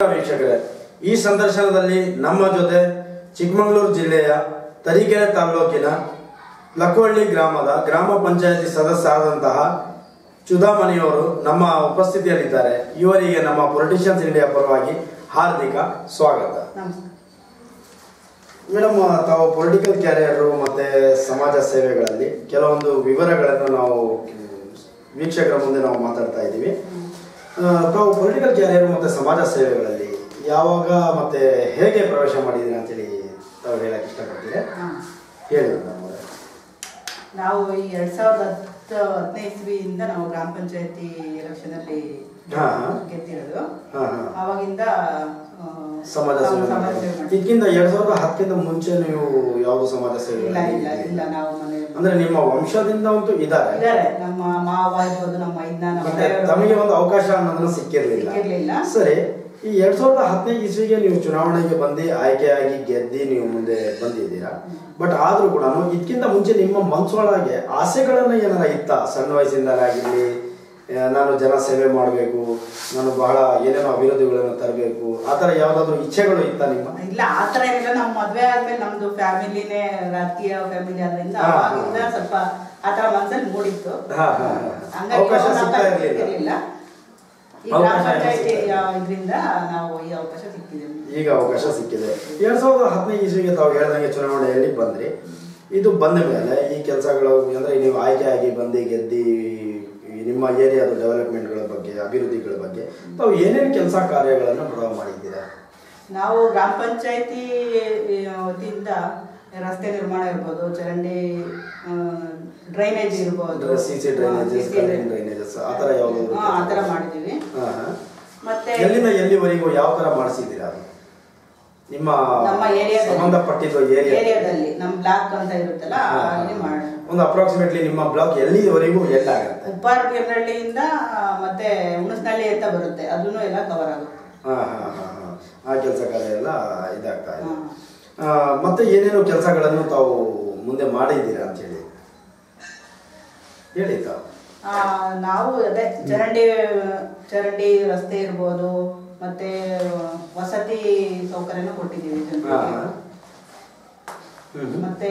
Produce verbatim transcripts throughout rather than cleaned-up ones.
ವೀಕ್ಷಕರೇ, ಈ ಸಂದರ್ಶನದಲ್ಲಿ ನಮ್ಮ ಜೊತೆ ಚಿಕ್ಕಮಗಳೂರು ಜಿಲ್ಲೆಯ ತರೀಕೆರೆ ತಾಲೂಕಿನ ಲಕ್ಕವಳ್ಳಿ ಗ್ರಾಮದ ಗ್ರಾಮ ಪಂಚಾಯತಿ ಸದಸ್ಯರಾದಂತಹ ಚುದಾಮಣಿಯವರು ನಮ್ಮ ಉಪಸ್ಥಿತಿಯಲ್ಲಿದ್ದಾರೆ. ಇವರಿಗೆ ನಮ್ಮ ಪೊಲಿಟಿಷಿಯನ್ಸ್ ಇಂಡಿಯಾ ಪರವಾಗಿ ಹಾರ್ದಿಕ ಸ್ವಾಗತ. ಮೇಡಮ್, ತಾವು ಪೊಲಿಟಿಕಲ್ ಕ್ಯಾರಿಯರು ಮತ್ತು ಸಮಾಜ ಸೇವೆಗಳಲ್ಲಿ ಕೆಲವೊಂದು ವಿವರಗಳನ್ನು ನಾವು ವೀಕ್ಷಕರ ಮುಂದೆ ನಾವು ಮಾತಾಡ್ತಾ ಇದ್ದೀವಿ. ತಾವು ಪೊಲಿಟಿಕಲ್ ಕ್ಯಾರಿಯರ್ ಮತ್ತು ಸಮಾಜ ಸೇವೆಗಳಲ್ಲಿ ಯಾವಾಗ ಮತ್ತು ಹೇಗೆ ಪ್ರವೇಶ ಮಾಡಿದ್ದೀರಿ ಅಂತೇಳಿ ತಾವು ಹೇಳಕ್ಕೆ ಇಷ್ಟಪಡ್ತೀರಿ? ಹೇಳಿ. ನಾವು ಈ ಎರಡ್ ಸಾವಿರದ ಹತ್ತು ಹದಿನೈದು ಇಸ್ವಿಯಿಂದ ನಾವು ಗ್ರಾಮ ಪಂಚಾಯತಿ ಎಲೆಕ್ಷನಲ್ಲಿ ಗೆದ್ದಿರೋದು. ಆವಾಗಿಂದ ಸಮಾಜ ಸೇವೆ. ಇದಕ್ಕಿಂತ ಎರಡ್ ಸಾವಿರದ ಹತ್ತಕ್ಕಿಂತ ಮುಂಚೆ ನೀವು ಯಾವುದು ಸಮಾಜ ಸೇವೆ? ಇಲ್ಲ ಇಲ್ಲ ಇಲ್ಲ ನಾವು ಮನೆ ಅಂದ್ರೆ ನಿಮ್ಮ ವಂಶದಿಂದ ಅಂತೂ ಇದ್ದಾರೆ ಇದ್ದಾರೆ. ನಮ್ಮ ಮಾವ ಇರ್ಬೋದು, ನಮ್ಮ ಇದನ್ನ ತಮಗೆ ಒಂದು ಅವಕಾಶ ಅನ್ನೋದನ್ನ ಸಿಕ್ಕಿರ್ಲಿಲ್ಲ. ಸರಿ, ಈ ಎರಡ್ ಸಾವಿರದ ಹದಿನೈದು ಇಸ್ವಿಗೆ ನೀವು ಚುನಾವಣೆಗೆ ಬಂದು ಆಯ್ಕೆಯಾಗಿ ಗೆದ್ದಿ ನೀವು ಮುಂದೆ ಬಂದಿದ್ದೀರಾ. ಬಟ್ ಆದ್ರೂ ಕೂಡ ಇದಕ್ಕಿಂತ ಮುಂಚೆ ನಿಮ್ಮ ಮನಸ್ಸೊಳಗೆ ಆಸೆಗಳನ್ನ ಏನಾರ ಇತ್ತ? ಸಣ್ಣ ವಯಸ್ಸಿಂದಾಗಿರ್ಲಿ, ನಾನು ಜನ ಸೇವೆ ಮಾಡಬೇಕು, ನಾನು ಬಹಳ ಏನೇನೋ ಅಭಿವೃದ್ಧಿಗಳನ್ನು ತರಬೇಕು, ಆ ಥರ ಯಾವ್ದಾದ್ರು ಇಚ್ಛೆಗಳು ಇತ್ತ ನಿಮ್ಮ? ಇಲ್ಲ, ಆ ಥರ ಏನಿಲ್ಲ. ನಮ್ಮ ಮದುವೆ ಆದ್ಮೇಲೆ ನಮ್ದು ಫ್ಯಾಮಿಲಿನೇ ರಾಜಕೀಯ ಫ್ಯಾಮಿಲಿ ಆದ್ರಿಂದ ಅವಾಗಿಂದ ಸ್ವಲ್ಪ ಆ ಥರ ಮನಸ್ಸಲ್ಲಿ ಮೂಡಿತ್ತು. ಅವಕಾಶ ಸಿಗ್ತಾ ಇರಲಿಲ್ಲ. ಈ ಗ್ರಾಮ ಪಂಚಾಯತಿ ಇದರಿಂದ ನಾವು ಈ ಅವಕಾಶ ಸಿಕ್ಕಿದೆ. ಈಗ ಅವಕಾಶ ಸಿಕ್ಕಿದೆ. ಎರಡ್ ಸಾವಿರದ ಹದಿನೈದು ಇಸ್ವಿಗೆ ತಾವು ಹೇಳ್ದಂಗೆ ಚುನಾವಣೆಯಲ್ಲಿ ಬಂದ್ರಿ. ಇದು ಬಂದ ಮೇಲೆ ಈ ಕೆಲಸಗಳು ಅಂದ್ರೆ ನೀವು ಆಯ್ಕೆಯಾಗಿ ಬಂದು ಗೆದ್ದಿ ನಿಮ್ಮ ಏರಿಯಾದ ಡೆವಲಪ್ಮೆಂಟ್ಗಳ ಬಗ್ಗೆ, ಅಭಿವೃದ್ಧಿಗಳ ಬಗ್ಗೆ ತಾವು ಏನೇನು ಕೆಲಸ ಕಾರ್ಯಗಳನ್ನು ಪ್ರಾರಂಭ ಮಾಡಿದ್ದೀರಾ? ನಾವು ಗ್ರಾಮ ಪಂಚಾಯತಿ ವತಿಯಿಂದ ರಸ್ತೆ ನಿರ್ಮಾಣ ಇರ್ಬೋದು, ಚರಂಡಿ ಡ್ರೈನೇಜ್ ಇರ್ಬೋದು, ಸಿಸಿ ಡ್ರೈನೇಜಸ್, ಡ್ರೈನೇಜಸ್ ಆ ಥರ ಯಾವುದು ಆ ಥರ ಮಾಡಿದ್ದೀವಿ. ಮತ್ತೆ ಎಲ್ಲಿಂದ ಎಲ್ಲಿವರೆಗೂ ಯಾವ ಥರ ಮಾಡಿಸಿದ್ದೀರಾ? ನಿಮ್ಮ ನಮ್ಮ ಏರಿಯಾದಲ್ಲಿ ಸಂಬಂಧಪಟ್ಟಿದ್ದು ಏರಿಯಾದಲ್ಲಿ ನಮ್ಮ ಬ್ಲಾಕ್ ಅಂತ ಇರುತ್ತಲ್ಲ, ಅಲ್ಲಿ ಮಾಡಿ ಒಂದು ಅಪ್ರಾಕ್ಸಿಮೇಟ್ಲಿ ನಿಮ್ಮ ಬ್ಲಾಕ್ ಎಲ್ಲಿವರೆಗೂ ಎಲ್ಲಾಗುತ್ತೆ? ಉಪ್ಪಾರ ಬೀರ್ನಹಳ್ಳಿಯಿಂದ ಮತ್ತೆ ಹುಣಸನಹಳ್ಳಿ ಅಂತ ಬರುತ್ತೆ, ಅದನ್ನು ಎಲ್ಲ ಕವರ್ ಆಗುತ್ತೆ. ಹಾ ಹಾ ಹಾ ಹಾ ಆ ಕೆಲಸ ಕಾರ್ಯ ಎಲ್ಲ ಇದಾಗ್ತಾ ಇದೆ. ಮತ್ತೆ ಏನೇನು ಕೆಲಸಗಳನ್ನು ತಾವು ಮುಂದೆ ಮಾಡಿದ್ದೀರಾ ಅಂತ ಹೇಳಿ ಹೇಳಿ ತಾವು? ನಾವು ಅದೇ ಚರಂಡಿ ಚರಂಡಿ ರಸ್ತೆ ಇರ್ಬೋದು, ಮತ್ತೆ ವಸತಿ ಸೌಕರ್ಯನೂ ಕೊಟ್ಟಿದ್ದೀವಿ ಜನರಿಗೆ. ಮತ್ತೆ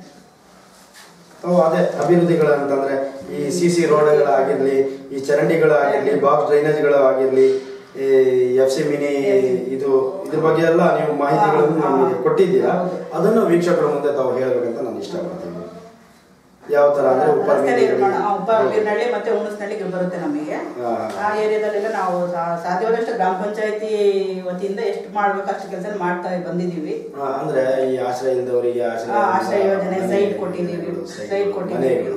ಅದೇ ಅಭಿವೃದ್ಧಿಗಳು ಅಂತಂದ್ರೆ ಈ ಸಿ ಸಿ ರೋಡ್ಗಳಾಗಿರ್ಲಿ, ಈ ಚರಂಡಿಗಳಾಗಿರ್ಲಿ, ಬಾಕ್ಸ್ ಡ್ರೈನೇಜ್ಗಳು ಆಗಿರ್ಲಿ, ಈ ಎಫ್ ಸಿ ಮಿನಿ ಇದು ಇದ್ರ ಬಗ್ಗೆ ಎಲ್ಲ ನೀವು ಮಾಹಿತಿಗಳನ್ನು ನಮಗೆ ಕೊಟ್ಟಿದ್ದೀರಾ. ಅದನ್ನು ವೀಕ್ಷಕರ ಮುಂದೆ ತಾವು ಹೇಳಬೇಕಂತ ನಾನು ಇಷ್ಟಪಡ್ತೀನಿ. ಯಾವ ತರ ಅಂದ್ರೆ ಉಪ್ಪಾರ ಬೀರ್ನಹಳ್ಳಿ ಮತ್ತೆ ಹುಣಸನಹಳ್ಳಿಗೆ ಬರುತ್ತೆ ನಮಗೆ. ಆ ಏರಿಯಾದಲ್ಲೆಲ್ಲ ನಾವು ಸಾಧ್ಯವಾದಷ್ಟು ಗ್ರಾಮ ಪಂಚಾಯತಿ ವತಿಯಿಂದ ಎಷ್ಟು ಮಾಡ್ಬೇಕು ಅಷ್ಟು ಕೆಲಸ ಮಾಡ್ತಾ ಬಂದಿದ್ದೀವಿ. ಅಂದ್ರೆ ಈ ಆಶ್ರಯ ಇಲ್ಲದವರಿಗೆ ಆಶ್ರಯ ಯೋಜನೆ, ಸೈಟ್ ಕೊಟ್ಟಿದ್ದೀವಿ, ಸೈಟ್ ಕೊಟ್ಟಿದ್ದೀವಿ,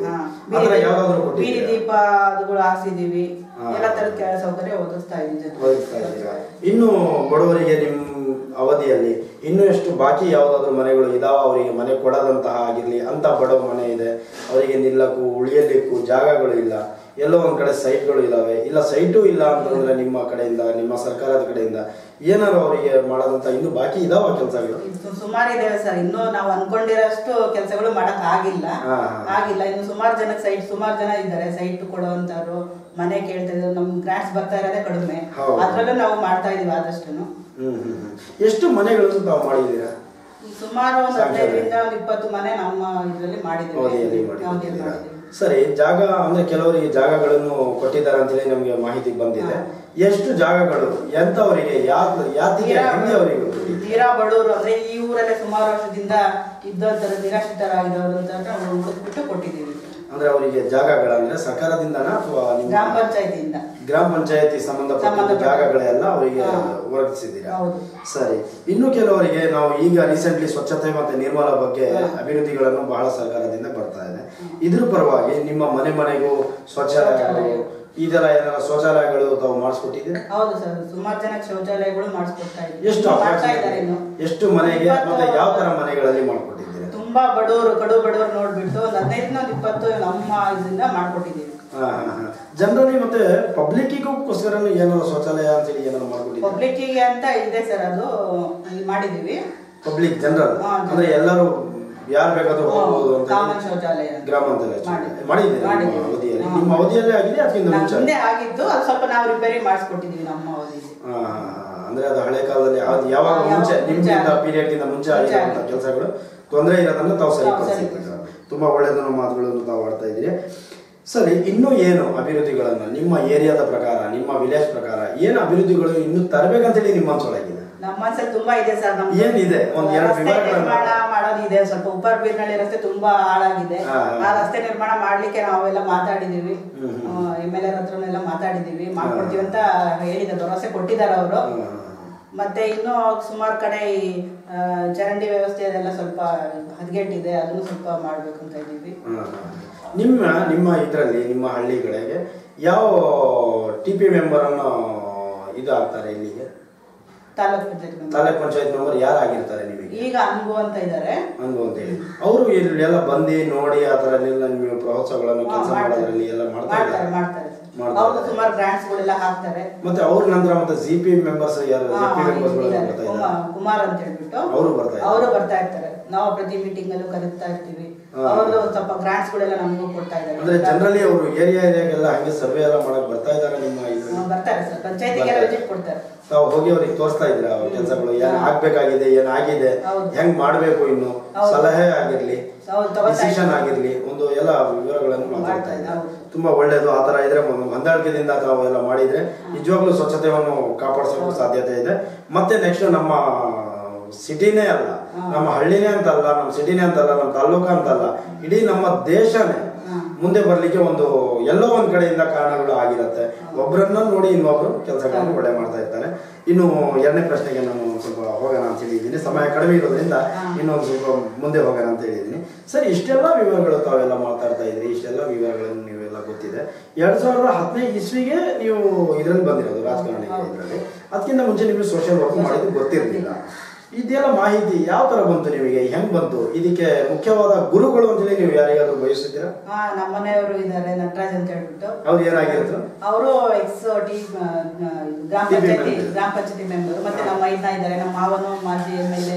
ಬೀದಿ ದೀಪ ಅದುಗಳು ಹಾಸಿದೀವಿ, ಎಲ್ಲ ತರದ ಸೌಕರ್ಯ ಒದಗಿಸ್ತಾ ಇದ್ದೀವಿ. ಇನ್ನು ಬಡವರಿಗೆ ನಿಮ್ಮ ಅವಧಿಯಲ್ಲಿ ಇನ್ನೂ ಎಷ್ಟು ಬಾಕಿ ಯಾವುದಾದ್ರೂ ಮನೆಗಳು ಇದಾವ ಅವರಿಗೆ ಮನೆ ಕೊಡದಂತಹ ಆಗಿರ್ಲಿ ಅಂತ ಬಡವ ಮನೆ ಇದೆ, ಅವರಿಗೆ ನಿಲ್ಲಕ್ಕೂ ಉಳಿಯಲಿಕ್ಕೂ ಜಾಗಗಳು ಇಲ್ಲ, ಎಲ್ಲೋ ಒಂದ್ ಕಡೆ ಸೈಟ್ಗಳು ಇದಾವೆ, ಇಲ್ಲ ಸೈಟು ಇಲ್ಲ ಅಂತಂದ್ರೆ ನಿಮ್ಮ ಕಡೆಯಿಂದ, ನಿಮ್ಮ ಸರ್ಕಾರದ ಕಡೆಯಿಂದ ಏನಾದ್ರು ಅವರಿಗೆ ಮಾಡೋದಂತ ಇನ್ನು ಬಾಕಿ ಇದಾವ ಕೆಲಸಗಳು? ಸುಮಾರು ಇದಾವೆ ಸರ್. ಇನ್ನು ನಾವು ಅನ್ಕೊಂಡಿರೋಷ್ಟು ಕೆಲಸಗಳು ಮಾಡಕ್ ಆಗಿಲ್ಲ ಆಗಿಲ್ಲ ಇನ್ನು ಸುಮಾರು ಜನಕ್ಕೆ ಸೈಟ್, ಸುಮಾರು ಜನ ಇದ್ದಾರೆ ಸೈಟ್ ಕೊಡುವಂತವ್ರು, ಮನೆ ಕೇಳ್ತಾ ಇದ್ರು. ನಮ್ ಗ್ರಾಂಟ್ಸ್ ಬರ್ತಾ ಇರೋದೇ ಕಡಿಮೆ, ಅದ್ರಲ್ಲೂ ನಾವು ಮಾಡ್ತಾ ಇದೀವಿ ಆದಷ್ಟು. ಹ್ಮ್ ಹ್ಮ್ ಎಷ್ಟು ಮನೆಗಳನ್ನು ತಾವು ಮಾಡಿದ್ದೀರಾ? ಸುಮಾರು ಒಂದು ಹದಿನೈದರಿಂದ ಒಂದು ಇಪ್ಪತ್ತು ಮನೆ ನಮ್ಮ ಇದರಲ್ಲಿ ಮಾಡಿದ್ದೀವಿ. ಸರಿ, ಜಾಗ ಅಂದ್ರೆ ಕೆಲವರಿಗೆ ಜಾಗಗಳನ್ನು ಕೊಟ್ಟಿದ್ದಾರೆ ಅಂತ ಹೇಳಿ ನಮ್ಗೆ ಮಾಹಿತಿ ಬಂದಿದೆ. ಎಷ್ಟು ಜಾಗಗಳು ಎಂತವರಿಗೆ, ಯಾತಿಗೆ ಅವರಿಗೆ? ತೀರಾ ಬಡವರು ಅಂದ್ರೆ ಈ ಊರಲ್ಲೇ ಸುಮಾರು ವರ್ಷದಿಂದ ಇದ್ದಂತರ ನಿರಾಶ್ರಿತರಾಗಿರೋರು ಅಂತ ಹುಡುಕ್ಬಿಟ್ಟು ಕೊಟ್ಟಿದ್ದೀವಿ. ಅಂದ್ರೆ ಅವರಿಗೆ ಜಾಗಗಳಂದ್ರೆ ಸರ್ಕಾರದಿಂದನ ಅಥವಾ ಗ್ರಾಮ ಪಂಚಾಯತಿಯಿಂದ? ಗ್ರಾಮ ಪಂಚಾಯತಿ ಸಂಬಂಧಪಟ್ಟ ಜಾಗಗಳೆಲ್ಲ ಅವರಿಗೆ ಒದಗಿಸಿದ್ದೀರಾ? ಸರಿ, ಇನ್ನು ಕೆಲವರಿಗೆ ನಾವು ಈಗ ರೀಸೆಂಟ್ಲಿ ಸ್ವಚ್ಛತೆ ಮತ್ತೆ ನಿರ್ಮಲ ಬಗ್ಗೆ ಅಭಿವೃದ್ಧಿಗಳನ್ನು ಬಹಳ ಸರ್ಕಾರದಿಂದ ಬರ್ತಾ ಇದೆ. ಇದ್ರ ಪರವಾಗಿ ನಿಮ್ಮ ಮನೆ ಮನೆಗೂ ಶೌಚಾಲಯಗಳು ಈ ತರ ಏನಾರ ಶೌಚಾಲಯಗಳು ತಾವು ಮಾಡಿಸ್ಕೊಟ್ಟಿದ್ದೀರಾ? ಹೌದು ಸರ್, ಸುಮಾರು ಜನ ಶೌಚಾಲಯಗಳು ಮಾಡಿಸ್ಕೊಡ್ತಾ ಇದ್ದೀವಿ. ಎಷ್ಟು ಎಷ್ಟು ಮನೆಗೆ ಮತ್ತೆ ಯಾವ ತರ ಮನೆಗಳಲ್ಲಿ ಮಾಡ್ಕೊಟ್ಟಿದ್ದೀರಾ? ತುಂಬಾ ಬಡವರು, ಕಡು ಬಡವರು ನೋಡ್ಬಿಟ್ಟು ಒಂದು ಹದಿನೈದರಿಂದ ಒಂದು ಇಪ್ಪತ್ತು ನಮ್ಮ ಇದರಿಂದ ಮಾಡ್ಕೊಟ್ಟಿದ್ದೀವಿ. ಜನರಲಿ ಮತ್ತೆ ಪಬ್ಲಿಕ್ಗೋಸ್ಕರ ಏನಾದ್ರು ಶೌಚಾಲಯ ಅಂತೇಳಿ ಏನಾದ್ರು ಮಾಡ್ಕೊಟ್ಟಿದ್ದೀವಿ? ಪಬ್ಲಿಕ್ಕಿಗೆ ಅಂತ ಇದೆ ಸರ್, ಅದು ಮಾಡಿದೀವಿ. ಪಬ್ಲಿಕ್ ಜನರಲ್ ಅಂದ್ರೆ ಎಲ್ಲರೂ ಯಾರು ಬೇಕಾದ್ರೂ ಹೋಗಬಹುದು ಅಂತ ಶೌಚಾಲಯ ಗ್ರಾಮ ಮಾಡಿದ್ದೀರಾ? ಅವಧಿಯಲ್ಲಿ ನಿಮ್ಮ ಅವಧಿಯಲ್ಲೇ ಆಗಿದೆ ಅದಕ್ಕಿಂತ ಮುಂಚೆ ಆಗಿದ್ದು, ಅದು ಸ್ವಲ್ಪ ನಾವು ರಿಪೇರಿ ಮಾಡಿಸ್ಕೊಟ್ಟಿದ್ದೀವಿ ನಮ್ಮ ಅವಧಿಯಲ್ಲಿ. ಅಂದ್ರೆ ಅದು ಹಳೆ ಕಾಲದಲ್ಲಿ ಯಾವಾಗ ಮುಂಚೆ ನಿಮ್ಗಿಂತ ಪೀರಿಯಡ್ ಗಿಂತ ಮುಂಚೆ ಆಗಿರುವಂತ ಕೆಲಸಗಳು ತೊಂದರೆ ಇರೋದನ್ನ ತಾವು ಸರಿಪಡಿಸಿದ್ದೀರಾ. ತುಂಬಾ ಒಳ್ಳೆಯದನ್ನು ಮಾತುಗಳನ್ನು ತಾವು ಆಡ್ತಾ ಇದ್ದೀರಿ. ಸರಿ, ಇನ್ನೂ ಏನು ಅಭಿವೃದ್ಧಿಗಳನ್ನ ನಿಮ್ಮ ಏರಿಯಾದ ಪ್ರಕಾರ, ನಿಮ್ಮ ವಿಲೇಜ್ ಪ್ರಕಾರ ಏನು ಅಭಿವೃದ್ಧಿಗಳು ಇನ್ನೂ ತರಬೇಕಂತೇಳಿ ನಿಮ್ಮ ಮನಸ್ಸೊಳಗಿದೆ? ನಮ್ಮ ಮನಸ್ಸಲ್ಲಿ ತುಂಬಾ ಇದೆ ಸರ್. ನಮ್ಗೆ ಏನಿದೆ? ಒಂದ್ ಎರಡು ನಿರ್ಮಾಣ ಮಾಡೋದಿದೆ. ಸ್ವಲ್ಪ ಉಪ್ಪರ್ ಬೀರ್ನಳ್ಳಿ ರಸ್ತೆ ತುಂಬಾ ಹಾಳಾಗಿದೆ. ಆ ರಸ್ತೆ ನಿರ್ಮಾಣ ಮಾಡ್ಲಿಕ್ಕೆ ನಾವೆಲ್ಲ ಮಾತಾಡಿದೀವಿ, ಎಮ್ ಎಲ್ ಎರ್ ಹತ್ರನೆಲ್ಲ ಮಾತಾಡಿದೀವಿ, ಮಾಡ್ಕೊಡ್ತೀವಿ ಅಂತ ಹೇಳಿದ ಭರವಸೆ ಕೊಟ್ಟಿದ್ದಾರೆ ಅವರು. ಮತ್ತೆ ಇನ್ನೂ ಸುಮಾರು ಕಡೆ ಈ ಚರಂಡಿ ವ್ಯವಸ್ಥೆ ಅದೆಲ್ಲ ಸ್ವಲ್ಪ ಹದಗೆಟ್ಟಿದೆ, ಅದನ್ನು ಸ್ವಲ್ಪ ಮಾಡ್ಬೇಕು ಅಂತ ಇದ್ದೀವಿ. ನಿಮ್ಮ ನಿಮ್ಮ ಇದರಲ್ಲಿ ನಿಮ್ಮ ಹಳ್ಳಿ ಕಡೆಗೆ ಯಾವ ಟಿ ಪಿ ಮೆಂಬರ್ ಅನ್ನು ಇದು ಆಗ್ತಾರೆ ಇಲ್ಲಿಗೆ? ತಾಲೂಕ್ ಪಂಚಾಯತ್ ತಾಲೂಕ್ ಪಂಚಾಯತ್ ಮೆಂಬರ್ ಯಾರಾಗಿರ್ತಾರೆ ನಿಮಗೆ? ಈಗ ಅನ್ಗು ಅಂತ ಇದ್ದಾರೆ. ಅನ್ಗು ಅಂತ ಹೇಳಿ ಅವರು ಇಲ್ಲೆಲ್ಲ ಬಂದು ನೋಡಿ ಆ ತರ ನೀವು ಪ್ರೋತ್ಸಾಹಗಳನ್ನು ಕೆಲಸ ಮಾಡೋದ್ರಲ್ಲಿ ಎಲ್ಲ ಮಾಡ್ತಾರೆ ಮಾಡ್ತಾರೆ ಅವರು ಸುಮಾರು ಗ್ರಾಂಟ್ಸ್ ಗಳೆಲ್ಲ ಹಾಕ್ತಾರೆ. ಮತ್ತೆ ಅವ್ರ ನಂತರ ಮತ್ತೆ ಜಿ ಪಿ ಮೆಂಬರ್ಸ್ ಯಾರು? ಜಿ ಪಿ ಮೆಂಬರ್ಸ್ ಕುಮಾರ್ ಅಂತ ಹೇಳ್ಬಿಟ್ಟು ಅವರು ಬರ್ತಾ ಅವರು ಬರ್ತಾ ಇರ್ತಾರೆ. ನಾವು ಪ್ರತಿ ಮೀಟಿಂಗ್ ಅಲ್ಲೂ ಕರೀತಾ ಇರ್ತೀವಿ. ಅವ್ರದ್ದು ಸ್ವಲ್ಪ ಗ್ರಾಂಟ್ಸ್ ಗಳೆಲ್ಲ ನಮಗೂ ಕೊಡ್ತಾ ಇದ್ದಾರೆ. ಅಂದ್ರೆ ಜನರಲಿ ಅವರು ಏರಿಯಾ ಏರಿಯಾಗೆಲ್ಲ ಹಂಗೆ ಸರ್ವೆ ಎಲ್ಲ ಮಾಡಕ್ ಬರ್ತಾ ಇದ್ದಾರೆ ನಿಮ್ಮ? ಬರ್ತಾರೆ ಸರ್, ಪಂಚಾಯತಿಗೆಲ್ಲ ವಿಸಿಟ್ ಕೊಡ್ತಾರೆ. ತಾವು ಹೋಗಿ ಅವ್ರಿಗೆ ತೋರಿಸ್ತಾ ಇದ್ರ ಅವ್ರ ಕೆಲಸಗಳು ಏನ್ ಆಗ್ಬೇಕಾಗಿದೆ, ಏನ್ ಆಗಿದೆ, ಹೆಂಗ್ ಮಾಡ್ಬೇಕು, ಇನ್ನು ಸಲಹೆ ಆಗಿರ್ಲಿ, ಡಿಸಿಷನ್ ಆಗಿರ್ಲಿ, ಒಂದು ಎಲ್ಲ ವಿವರಗಳನ್ನು ಮಾತಾಡ್ತಾ ಇದ್ದಾರೆ. ತುಂಬಾ ಒಳ್ಳೇದು. ಆತರ ಇದ್ರೆ ಹೊಂದಾಣಿಕೆದಿಂದ ತಾವು ಎಲ್ಲ ಮಾಡಿದ್ರೆ ನಿಜವಾಗ್ಲೂ ಸ್ವಚ್ಛತೆಯನ್ನು ಕಾಪಾಡಿಸೋಕೆ ಸಾಧ್ಯತೆ ಇದೆ. ಮತ್ತೆ ನೆಕ್ಸ್ಟ್ ನಮ್ಮ ಸಿಟಿನೇ ಅಲ್ಲ, ನಮ್ಮ ಹಳ್ಳಿನೇ ಅಂತಲ್ಲ, ನಮ್ಮ ಸಿಟಿನೇ ಅಂತಲ್ಲ, ನಮ್ಮ ತಾಲೂಕ ಅಂತಲ್ಲ, ಇಡೀ ನಮ್ಮ ದೇಶನೇ ಮುಂದೆ ಬರ್ಲಿಕ್ಕೆ ಒಂದು ಎಲ್ಲೋ ಒಂದ್ ಕಡೆಯಿಂದ ಕಾರಣಗಳು ಆಗಿರುತ್ತೆ. ಒಬ್ಬರನ್ನ ನೋಡಿ ಇನ್ನೊಬ್ರು ಕೆಲಸಗಳನ್ನು ಒಳ್ಳೆ ಮಾಡ್ತಾ ಇರ್ತಾರೆ. ಇನ್ನು ಎರಡನೇ ಪ್ರಶ್ನೆಗೆ ನಾನು ಸ್ವಲ್ಪ ಹೋಗೋಣ ಅಂತ ಹೇಳಿದ್ದೀನಿ. ಸಮಯ ಕಡಿಮೆ ಇರೋದ್ರಿಂದ ಇನ್ನೊಂದು ಸ್ವಲ್ಪ ಮುಂದೆ ಹೋಗೋಣ ಅಂತ ಹೇಳಿದ್ದೀನಿ. ಸರಿ, ಇಷ್ಟೆಲ್ಲ ವಿವರಗಳು ತಾವೆಲ್ಲ ಮಾತಾಡ್ತಾ ಇದ್ರಿ, ಇಷ್ಟೆಲ್ಲ ವಿವರಗಳನ್ನು ನೀವೆಲ್ಲ ಗೊತ್ತಿದೆ. ಎರಡ್ ಸಾವಿರದ ಹತ್ತನೇ ಇಸ್ವಿಗೆ ನೀವು ಇದ್ರಲ್ಲಿ ಬಂದಿರೋದು, ರಾಜಕಾರಣಿ ಇದರಲ್ಲಿ. ಅದಕ್ಕಿಂತ ಮುಂಚೆ ನಿಮಗೆ ಸೋಷಿಯಲ್ ವರ್ಕ್ ಮಾಡಿದ್ದು ಗೊತ್ತಿರಲಿಲ್ಲ. ಇದೆಲ್ಲ ಮಾಹಿತಿ ಯಾವ ತರ ಬಂತು ನಿಮಗೆ, ಹೆಂಗ್ ಬಂತು? ಇದಕ್ಕೆ ಮುಖ್ಯವಾದ ಗುರುಗಳು ಅಂತೇಳಿ ನೀವು ಯಾರಿಗಾದ್ರೂ ಬಯಸಿದ್ದೀರಾ? ನಮ್ಮ ಮನೆಯವರು ಇದ್ದಾರೆ, ನಟರಾಜ್ ಅಂತ ಹೇಳ್ಬಿಟ್ಟು. ಅವ್ರು ಏನಾಗಿರುತ್ತೆ? ಅವರು ಎಕ್ಸ್ ಟಿ ಗ್ರಾಮ ಪಂಚಾಯತಿ ಗ್ರಾಮ ಪಂಚಾಯತಿ ಮೆಂಬರ್. ಮತ್ತೆ ನಮ್ಮ ಮೈದ್ನ ಇದ್ದಾರೆ, ನಮ್ಮ ಮಾವನು ಮಾಜಿ M L A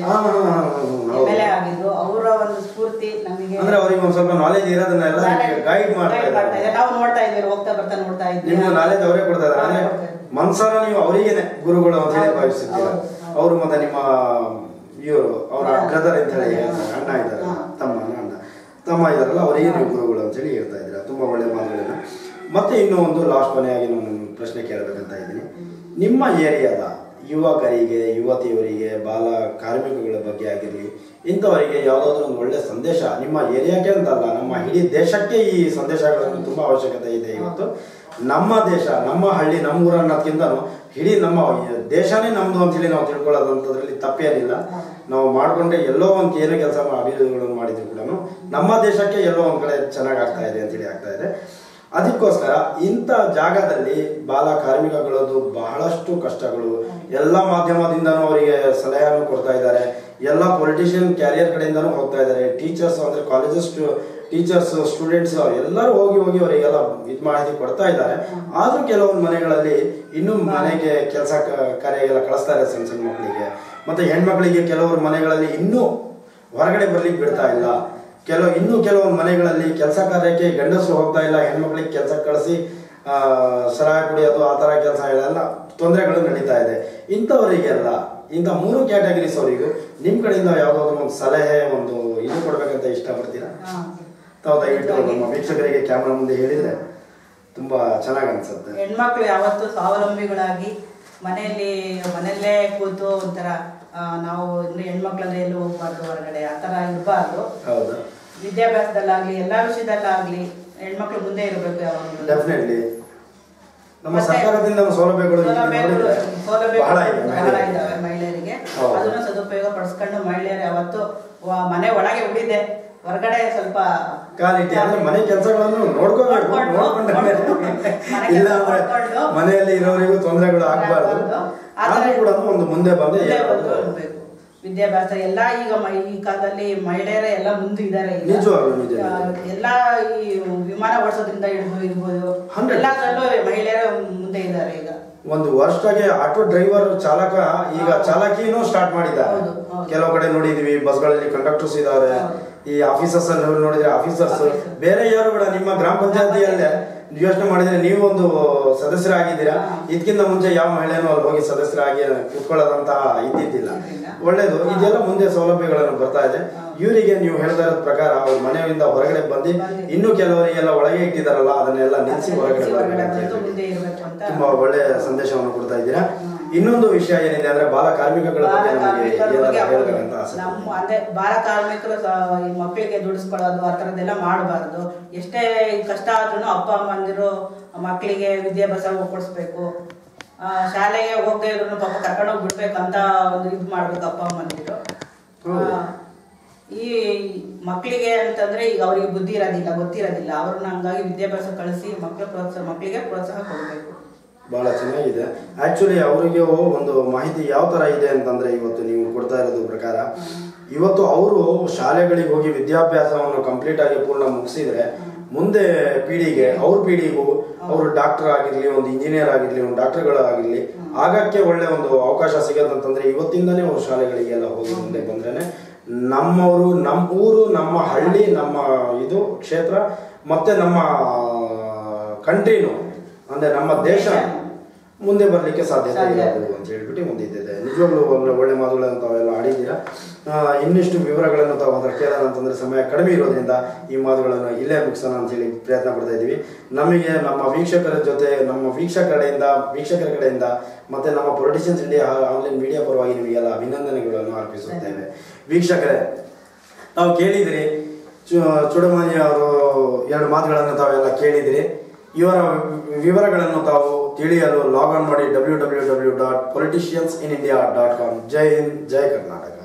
M L A ಆಗಿದ್ದು. ಅವರ ಒಂದು ಸ್ಫೂರ್ತಿ ನಮಗೆ, ಅಂದ್ರೆ ಅವ್ರಿಗೆ ಒಂದ್ ಸ್ವಲ್ಪ ನಾಲೆಜ್ ಇರೋದನ್ನೆಲ್ಲ ಗೈಡ್ ಮಾಡ್ತಾ ಇದ್ದಾರೆ. ನಾವು ನೋಡ್ತಾ ಇದ್ದೀವಿ, ಹೋಗ್ತಾ ಬರ್ತಾ ನೋಡ್ತಾ ಇದ್ದೀವಿ. ನಿಮ್ಗೆ ನಾಲೆಜ್ ಅವರೇ ಕೊಡ್ತಾ ಇದ್ದಾರೆ. ಮನ್ಸಾರ ನೀವು ಅವರಿಗೇನೆ ಗುರುಗಳು ಅಂತ ಹೇಳಿ ಭಾವಿಸಿದ್ದೀರಾ? ಅವರು ಮತ್ತೆ ನಿಮ್ಮ ಇವರು ಅವರ ಬ್ರದರ್ ಅಂತ ಹೇಳಿ ಅಣ್ಣ ಇದ್ದಾರೆ, ತಮ್ಮ ಅಣ್ಣ ತಮ್ಮ ಇದಾರಲ್ಲ, ಅವರಿಗೆ ನೀವು ಗುರುಗಳು ಅಂತ ಹೇಳಿ ಹೇಳ್ತಾ ಇದ್ದೀರಾ. ತುಂಬಾ ಒಳ್ಳೆ ಮಾತುಗಳನ್ನ. ಮತ್ತೆ ಇನ್ನೂ ಒಂದು ಲಾಸ್ಟ್ ಕೊನೆಯಾಗಿ ನಾನು ಪ್ರಶ್ನೆ ಕೇಳಬೇಕಂತ ಇದ್ದೀನಿ. ನಿಮ್ಮ ಏರಿಯಾದ ಯುವಕರಿಗೆ, ಯುವತಿಯವರಿಗೆ, ಬಾಲ ಕಾರ್ಮಿಕಗಳ ಬಗ್ಗೆ ಆಗಿರಲಿ, ಇಂಥವರಿಗೆ ಯಾವುದಾದ್ರೂ ಒಂದು ಒಳ್ಳೆ ಸಂದೇಶ, ನಿಮ್ಮ ಏರಿಯಾಕ್ಕೆ ಅಂತಲ್ಲ, ನಮ್ಮ ಇಡೀ ದೇಶಕ್ಕೆ ಈ ಸಂದೇಶಗಳನ್ನು ತುಂಬಾ ಅವಶ್ಯಕತೆ ಇದೆ. ಇವತ್ತು ನಮ್ಮ ದೇಶ, ನಮ್ಮ ಹಳ್ಳಿ, ನಮ್ಮ ಊರನ್ನೋದ್ಕಿಂತನೂ ಇಡೀ ನಮ್ಮ ದೇಶನೇ ನಮ್ದು ಅಂತ ಹೇಳಿ ನಾವು ತಿಳ್ಕೊಳ್ಳೋದಂಥದ್ರಲ್ಲಿ ತಪ್ಪೇನಿಲ್ಲ. ನಾವು ಮಾಡ್ಕೊಂಡ್ರೆ ಎಲ್ಲೋ ಒಂದು ಏನು ಕೆಲಸ ಅಭಿವೃದ್ಧಿಗಳನ್ನು ಮಾಡಿದ್ರು ಕೂಡ ನಮ್ಮ ದೇಶಕ್ಕೆ ಎಲ್ಲೋ ಒಂದ್ ಕಡೆ ಚೆನ್ನಾಗಿ ಆಗ್ತಾ ಇದೆ ಅಂತೇಳಿ ಆಗ್ತಾ ಇದೆ. ಅದಕ್ಕೋಸ್ಕರ ಇಂಥ ಜಾಗದಲ್ಲಿ ಬಾಲ ಕಾರ್ಮಿಕಗಳದ್ದು ಬಹಳಷ್ಟು ಕಷ್ಟಗಳು. ಎಲ್ಲ ಮಾಧ್ಯಮದಿಂದನೂ ಅವರಿಗೆ ಸಲಹೆಯನ್ನು ಕೊಡ್ತಾ ಇದ್ದಾರೆ, ಎಲ್ಲ ಪೊಲಿಟಿಷಿಯನ್ ಕ್ಯಾರಿಯರ್ ಕಡೆಯಿಂದನೂ ಹೋಗ್ತಾ ಇದ್ದಾರೆ. ಟೀಚರ್ಸ್ ಅಂದ್ರೆ ಕಾಲೇಜಸ್ ಟೀಚರ್ಸ್, ಸ್ಟೂಡೆಂಟ್ಸ್ ಎಲ್ಲರೂ ಹೋಗಿ ಹೋಗಿ ಅವರಿಗೆಲ್ಲ ಇದು ಮಾಹಿತಿ ಕೊಡ್ತಾ ಇದ್ದಾರೆ. ಆದ್ರೂ ಕೆಲವೊಂದು ಮನೆಗಳಲ್ಲಿ ಇನ್ನೂ ಮನೆಗೆ ಕೆಲಸ ಕಾರ್ಯಗೆಲ್ಲ ಕಳಿಸ್ತಾರೆ ಸಣ್ಣ ಸಣ್ಣ ಮಕ್ಕಳಿಗೆ. ಮತ್ತೆ ಹೆಣ್ಮಕ್ಳಿಗೆ ಕೆಲವರು ಮನೆಗಳಲ್ಲಿ ಇನ್ನೂ ಹೊರಗಡೆ ಬರ್ಲಿಕ್ಕೆ ಬಿಡ್ತಾ ಇಲ್ಲ. ಕೆಲವು ಇನ್ನೂ ಕೆಲವೊಂದು ಮನೆಗಳಲ್ಲಿ ಕೆಲಸ ಕಾರ್ಯಕ್ಕೆ ಗಂಡಸರು ಹೋಗ್ತಾ ಇಲ್ಲ, ಹೆಣ್ಮಕ್ಳಿಗೆ ಕೆಲಸ ಕಳಿಸಿ ಆ ಸರಾಯ ಕುಡಿಯೋದು ಆ ತರ ಕೆಲಸ ಎಲ್ಲ ತೊಂದರೆಗಳು ನಡೀತಾ ಇದೆ. ಇಂಥವರಿಗೆಲ್ಲ, ಇಂಥ ಮೂರು ಕ್ಯಾಟಗರೀಸ್ ಅವರಿಗೂ ನಿಮ್ ಕಡೆಯಿಂದ ಯಾವ್ದಾದ್ರು ಒಂದು ಸಲಹೆ, ಒಂದು ಇದು ಕೊಡ್ಬೇಕಂತ ಇಷ್ಟಪಡ್ತೀರಾ? ತಾವು ದಯವಿಟ್ಟು ನಮ್ಮ ವೀಕ್ಷಕರಿಗೆ ಕ್ಯಾಮ್ರಾ ಮುಂದೆ ಹೇಳಿದ್ರೆ ತುಂಬಾ ಚೆನ್ನಾಗಿ ಅನ್ಸುತ್ತೆ. ಹೆಣ್ಮಕ್ಳು ಯಾವತ್ತೂ ಸ್ವಾವಲಂಬಿಗಳಾಗಿ ಮನೆಯಲ್ಲಿ ಮನೆಯಲ್ಲೇ ಕೂತು ಒಂಥರ ನಾವು ಹೆಣ್ಮಕ್ಳಲ್ಲಿ ಎಲ್ಲೂ ಹೋಗ್ಬಾರ್ದು, ಹೊರಗಡೆ ಆ ತರ ಇರಬಾರ್ದು. ಹೌದು, ವಿದ್ಯಾಭ್ಯಾಸದಲ್ಲಾಗ್ಲಿ ಎಲ್ಲಾ ವಿಷಯದಲ್ಲಾಗ್ಲಿ ಹೆಣ್ಮಕ್ಳು ಮುಂದೆ ಇರಬೇಕು ಯಾವಾಗಲೂ. ಡೆಫಿನೆಟ್ಲಿ ನಮ್ಮ ಸರ್ಕಾರದಿಂದ ಸೌಲಭ್ಯಗಳು ಬಹಳ ಇದಾವೆ ಮಹಿಳೆಯರಿಗೆ. ಅದನ್ನ ಸದುಪಯೋಗ ಪಡಿಸ್ಕೊಂಡು ಮಹಿಳೆಯರು ಯಾವತ್ತು ಮನೆ ಒಳಗೆ ಉಳಿದೆ, ಹೊರಗಡೆ ಸ್ವಲ್ಪ ಕಾಲಿಟ್ಟಿ ಅಂದ್ರೆ ಮನೆ ಕೆಲಸಗಳನ್ನು ನೋಡ್ಕೋಬೇಕು. ನೋಡ್ಕೊಂಡ್ರೆ ಇಲ್ಲ ಅಂದ್ರೆ ಮನೆಯಲ್ಲಿ ಇರೋರಿಗೂ ತೊಂದರೆಗಳು ಆಗ್ಬಾರ್ದು. ಆದ್ರೂ ಕೂಡ ಒಂದು ಮುಂದೆ ಬಂದು ವಿದ್ಯಾಭ್ಯಾಸ ಎಲ್ಲ ಈಗ ಈ ಕಾಲದಲ್ಲಿ ಮಹಿಳೆಯರೇ ಎಲ್ಲ ಮುಂದೆ ಇದ್ದಾರೆ. ಎಲ್ಲ ಈ ವಿಮಾನ ಓಡಿಸೋದ್ರಿಂದ ಹಿಡಿದು ಇರ್ಬೋದು, ಎಲ್ಲದರಲ್ಲೂ ಮಹಿಳೆಯರು ಮುಂದೆ ಇದ್ದಾರೆ. ಈಗ ಒಂದು ವರ್ಷಕ್ಕೆ ಆಟೋ ಡ್ರೈವರ್ ಚಾಲಕ, ಈಗ ಚಾಲಕಿನೂ ಸ್ಟಾರ್ಟ್ ಮಾಡಿದ್ದಾರೆ. ಕೆಲವು ಕಡೆ ನೋಡಿದೀವಿ ಬಸ್ಗಳಲ್ಲಿ ಕಂಡಕ್ಟರ್ಸ್ ಇದಾರೆ. ಈ ಆಫೀಸರ್ಸ್ ಅಲ್ಲಿ ನೋಡಿದ್ರೆ ಆಫೀಸರ್ಸ್, ಬೇರೆ ಯಾರು ಕೂಡ ನಿಮ್ಮ ಗ್ರಾಮ ಪಂಚಾಯತಿಯಲ್ಲೇ ಯೋಚನೆ ಮಾಡಿದ್ರೆ ನೀವು ಒಂದು ಸದಸ್ಯರಾಗಿದ್ದೀರಾ. ಇದಕ್ಕಿಂತ ಮುಂಚೆ ಯಾವ ಮಹಿಳೆನೂ ಅಲ್ಲಿ ಹೋಗಿ ಸದಸ್ಯರಾಗಿ ಕುತ್ಕೊಳ್ಳೋದಂತಹ ಇದ್ದಿದ್ದಿಲ್ಲ. ಒಳ್ಳೇದು, ಇದೆಲ್ಲ ಮುಂದೆ ಸೌಲಭ್ಯಗಳನ್ನು ಬರ್ತಾ ಇದೆ. ಇವರಿಗೆ ನೀವು ಹೇಳ್ತಾ ಇರೋದ್ ಪ್ರಕಾರ ಅವ್ರ ಮನೆಯಿಂದ ಹೊರಗಡೆ ಬಂದು ಇನ್ನು ಕೆಲವರಿಗೆಲ್ಲ ಒಳಗೆ ಇಟ್ಟಿದಾರಲ್ಲ ಅದನ್ನೆಲ್ಲ ನಿಲ್ಲಿಸಿ ಹೊರಗಡೆ ತುಂಬಾ ಒಳ್ಳೆ ಸಂದೇಶವನ್ನು ಕೊಡ್ತಾ ಇದ್ದೀರಾ. ಇನ್ನೊಂದು ವಿಷಯ ಏನಿದೆ ಅಂದ್ರೆ ಬಾಲ ಕಾರ್ಮಿಕಗಳ ಬಗ್ಗೆ ನಮ್ಮ ಅಂದ್ರೆ ಬಾಲ ಕಾರ್ಮಿಕರು ಈ ಮಕ್ಕಳಿಗೆ ದುಡಿಸ್ಕೊಳ್ಳೋದು ಆ ಥರದ್ದೆಲ್ಲ ಮಾಡಬಾರ್ದು. ಎಷ್ಟೇ ಕಷ್ಟ ಆದ್ರೂ ಅಪ್ಪ ಅಮ್ಮಂದಿರು ಮಕ್ಕಳಿಗೆ ವಿದ್ಯಾಭ್ಯಾಸ ಕೊಡಿಸ್ಬೇಕು. ಶಾಲೆಗೆ ಹೋಗದೆ ಇದ್ರು ಪಾಪ ಕರ್ಕೊಂಡೋಗಿ ಬಿಡ್ಬೇಕಂತ ಒಂದು ಇದು ಮಾಡ್ಬೇಕು ಅಪ್ಪ ಅಮ್ಮಂದಿರು. ಈ ಮಕ್ಕಳಿಗೆ ಅಂತಂದ್ರೆ ಈಗ ಅವ್ರಿಗೆ ಬುದ್ಧಿ ಇರೋದಿಲ್ಲ, ಗೊತ್ತಿರೋದಿಲ್ಲ. ಅವ್ರನ್ನ ಹಂಗಾಗಿ ವಿದ್ಯಾಭ್ಯಾಸ ಕಳಿಸಿ ಮಕ್ಕಳ ಪ್ರೋತ್ಸಾಹ ಮಕ್ಕಳಿಗೆ ಪ್ರೋತ್ಸಾಹ ಕೊಡಬೇಕು. ಬಹಳ ಚೆನ್ನಾಗಿದೆ. ಆಕ್ಚುಲಿ ಅವರಿಗೆ ಒಂದು ಮಾಹಿತಿ ಯಾವ ತರ ಇದೆ ಅಂತಂದ್ರೆ ಇವತ್ತು ನೀವು ಕೊಡ್ತಾ ಇರೋದು ಪ್ರಕಾರ ಇವತ್ತು ಅವರು ಶಾಲೆಗಳಿಗೆ ಹೋಗಿ ವಿದ್ಯಾಭ್ಯಾಸವನ್ನು ಕಂಪ್ಲೀಟ್ ಆಗಿ ಪೂರ್ಣ ಮುಗಿಸಿದ್ರೆ ಮುಂದೆ ಪೀಳಿಗೆ ಅವ್ರ ಪೀಳಿಗೂ ಅವರು ಡಾಕ್ಟರ್ ಆಗಿರ್ಲಿ, ಒಂದು ಇಂಜಿನಿಯರ್ ಆಗಿರ್ಲಿ, ಒಂದು ಡಾಕ್ಟರ್ಗಳಾಗಿರ್ಲಿ ಆಗಕ್ಕೆ ಒಳ್ಳೆ ಒಂದು ಅವಕಾಶ ಸಿಗತ್ತಂತಂದ್ರೆ ಇವತ್ತಿಂದಾನೇ ಅವ್ರ ಶಾಲೆಗಳಿಗೆಲ್ಲ ಹೋಗಿ ಮುಂದೆ ಬಂದ್ರೇನೆ ನಮ್ಮವರು, ನಮ್ಮ ಊರು, ನಮ್ಮ ಹಳ್ಳಿ, ನಮ್ಮ ಇದು ಕ್ಷೇತ್ರ ಮತ್ತೆ ನಮ್ಮ ಕಂಟ್ರಿನು ಅಂದ್ರೆ ನಮ್ಮ ದೇಶ ಮುಂದೆ ಬರ್ಲಿಕ್ಕೆ ಸಾಧ್ಯತೆ ಇರೋದು ಅಂತ ಹೇಳ್ಬಿಟ್ಟು ಮುಂದಿದ್ದಿದೆ. ನಿಜವಾಗ್ಲೂ ಒಳ್ಳೆ ಮಾತುಗಳನ್ನು ತಾವೆಲ್ಲ ಆಡಿದ್ದೀರಾ. ಇನ್ನಿಷ್ಟು ವಿವರಗಳನ್ನು ತಾವು ಅಂದ್ರೆ ಕೇಳೋಣ ಅಂತಂದ್ರೆ ಸಮಯ ಕಡಿಮೆ ಇರೋದ್ರಿಂದ ಈ ಮಾತುಗಳನ್ನು ಇಲ್ಲೇ ಮುಗಿಸೋಣ ಅಂತ ಹೇಳಿ ಪ್ರಯತ್ನ ಪಡ್ತಾ ಇದ್ದೀವಿ. ನಮಗೆ ನಮ್ಮ ವೀಕ್ಷಕರ ಜೊತೆ ನಮ್ಮ ವೀಕ್ಷಕ ಕಡೆಯಿಂದ ವೀಕ್ಷಕರ ಕಡೆಯಿಂದ ಮತ್ತೆ ನಮ್ಮ ಪೊಲಿಟಿಷಿಯನ್ಸ್ ಇಂಡಿಯಾ ಆನ್ಲೈನ್ ಮೀಡಿಯಾ ಪರವಾಗಿ ನಿಮಗೆಲ್ಲ ಅಭಿನಂದನೆಗಳನ್ನು ಅರ್ಪಿಸುತ್ತೇವೆ. ವೀಕ್ಷಕರೇ, ತಾವು ಕೇಳಿದಿರಿ ಚುಡಮನಿ ಅವರು ಎರಡು ಮಾತುಗಳನ್ನು ತಾವೆಲ್ಲ ಕೇಳಿದಿರಿ. ಇವರ ವಿವರಗಳನ್ನು ತಾವು ತಿಳಿಯಲು ಲಾಗ್ ಆನ್ ಮಾಡಿ W W W dot politicians in India dot com. ಜೈ ಹಿಂದ್, ಜೈ ಕರ್ನಾಟಕ.